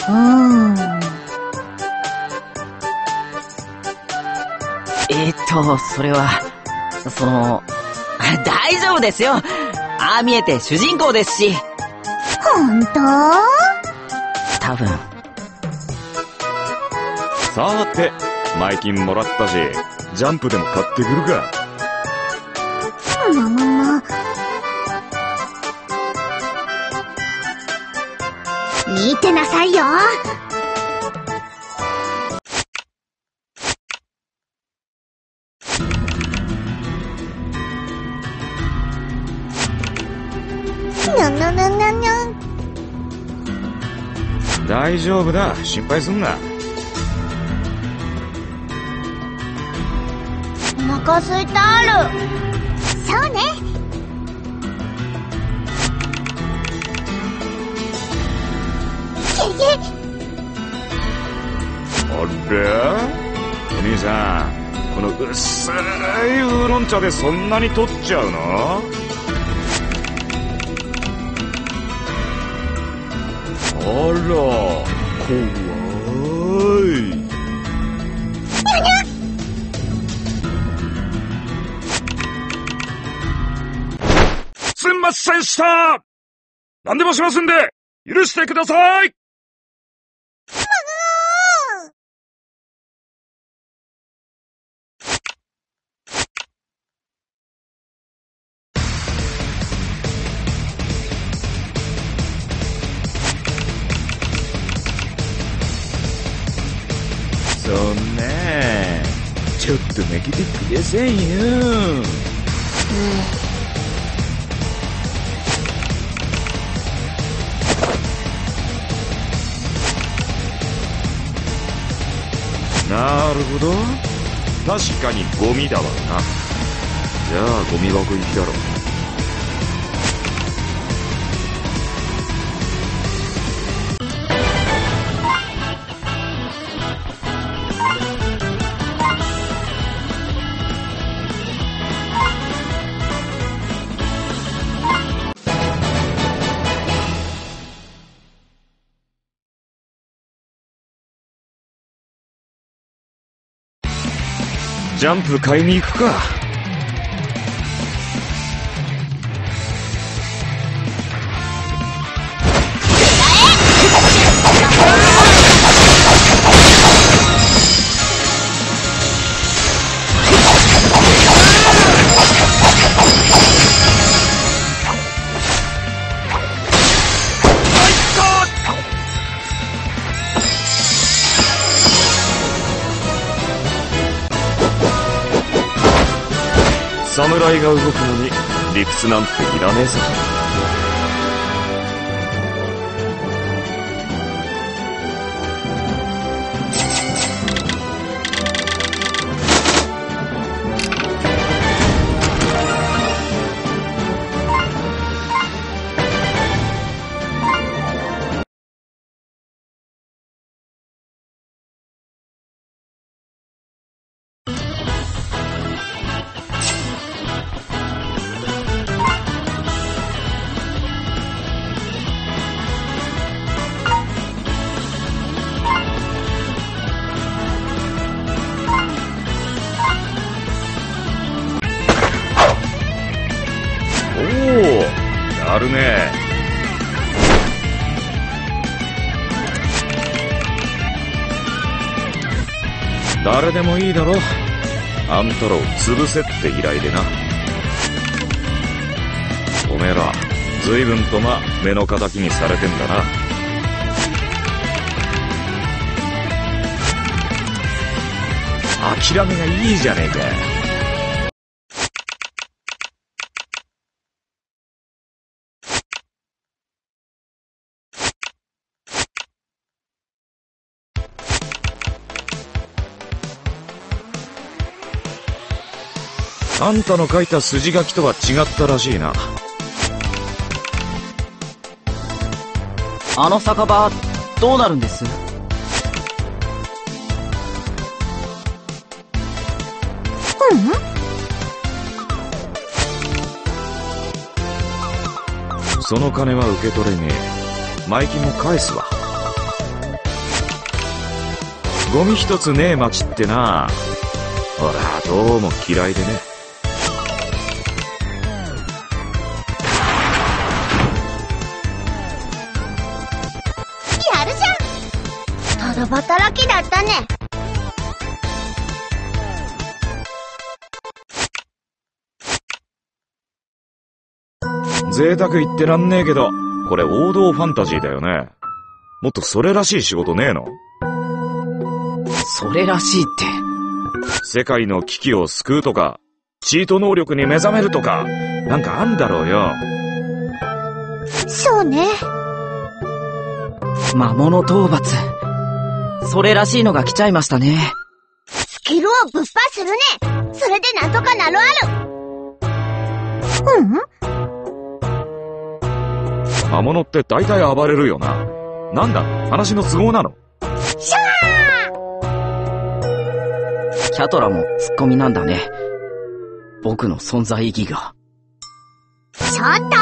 それは、大丈夫ですよ。ああ見えて主人公ですし。 ほんと？ 多分。 さて、前金もらったし、ジャンプでも買ってくるか。 見てなさいよ。 大丈夫だ、心配すんな。 お腹すいてある。そうね。 あれ？お兄さん、この薄いウーロン茶でそんなに取っちゃうの？あら、怖い。すんませんした。何でもしますんで、許してください。そんな、ちょっと負けてくださいよ。なるほど。確かにゴミだわな。じゃあゴミ箱行きだろ。ジャンプ買いに行くか。侍が動くのに理屈なんていらねえさ。やるね。誰でもいいだろ。あんたらを潰せって依頼でな。おめえら随分と目の敵にされてんだな。諦めがいいじゃねえか。あんたの書いた筋書きとは違ったらしいな。 あの酒場どうなるんです？ その金は受け取れねえ。前金も返すわ。 ゴミ一つねえ街ってな、ほらどうも嫌いでね。 やるじゃん。ただ働きだったね。 贅沢言ってらんねえけど、これ王道ファンタジーだよね。もっとそれらしい仕事ねえの？ それらしいって。 世界の危機を救うとか、チート能力に目覚めるとか、なんかあんだろうよ。 そうね。 魔物討伐。それらしいのが来ちゃいましたね。 スキルをぶっ破するね。それでなんとかなるある。 魔物って大体暴れるよな。なんだ、話の都合なの？ シャー！キャトラもツッコミなんだね。僕の存在意義が。 ちょっと！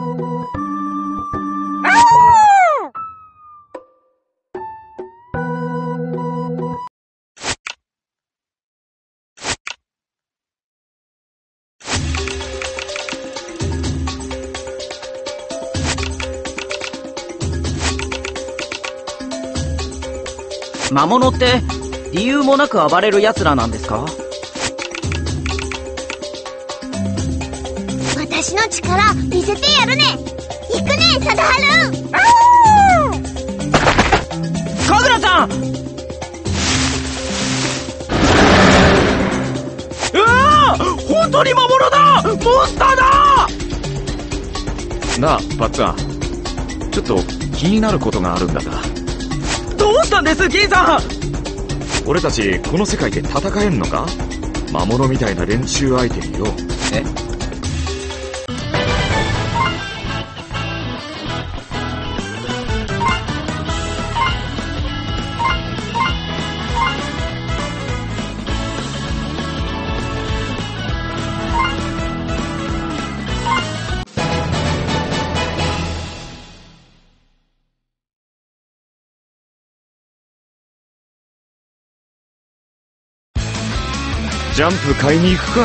魔物って理由もなく暴れる奴らなんですか？ 私の力見せてやるね。行くね、貞治。 神楽さん！うわー！本当に魔物だ！モンスターだ！ なあ、パッツァン。ちょっと気になることがあるんだが。 どうしたんです、銀さん！ 俺たちこの世界で戦えんのか？魔物みたいな連中相手によ。 え？ ジャンプ買いに行くか。